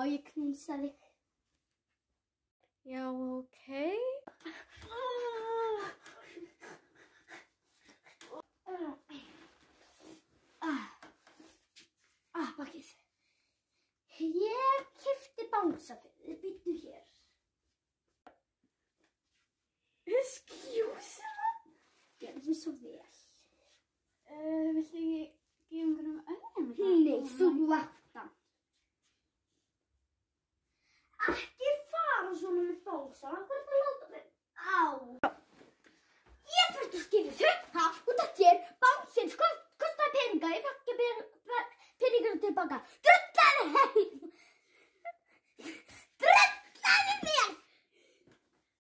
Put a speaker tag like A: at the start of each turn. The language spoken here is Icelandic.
A: ég knúsa þig.
B: Já, ok.
A: Bakið. Ég keypti bangsa fyrir þig, býttu hér.
B: Excuse me?
A: Gjörðu svo vel.
B: Viltu ekki gefa einhverjum öðrum?
A: Nei, þú ert